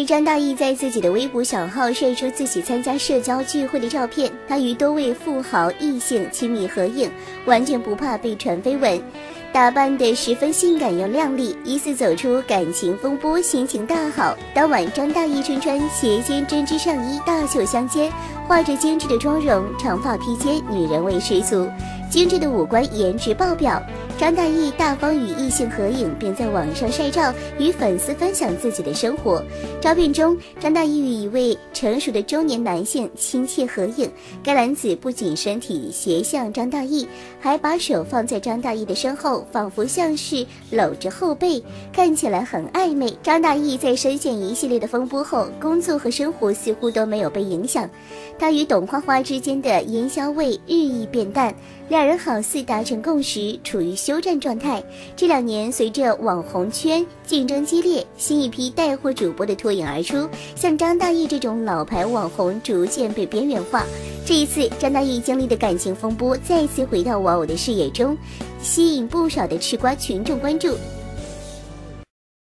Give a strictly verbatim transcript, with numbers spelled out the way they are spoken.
张大奕在自己的微博小号晒出自己参加社交聚会的照片，他与多位富豪异性亲密合影，完全不怕被传绯闻，打扮得十分性感又靓丽，疑似走出感情风波，心情大好。当晚，张大奕身穿斜肩针织上衣，大袖相间，画着精致的妆容，长发披肩，女人味十足，精致的五官，颜值爆表。张大奕大方与异性合影，并在网上晒照，与粉丝分享自己的生活。照片中，张大奕与一位成熟的中年男性亲切合影，该男子不仅身体斜向张大奕，还把手放在张大奕的身后，仿佛像是搂着后背，看起来很暧昧。张大奕在深陷一系列的风波后，工作和生活似乎都没有被影响，他与董花花之间的烟硝味日益变淡，两人好似达成共识，处于休战状态。这两年，随着网红圈竞争激烈，新一批带货主播的脱颖而出，像张大奕这种老牌网红逐渐被边缘化。这一次，张大奕经历的感情风波再次回到网友的视野中，吸引不少的吃瓜群众关注。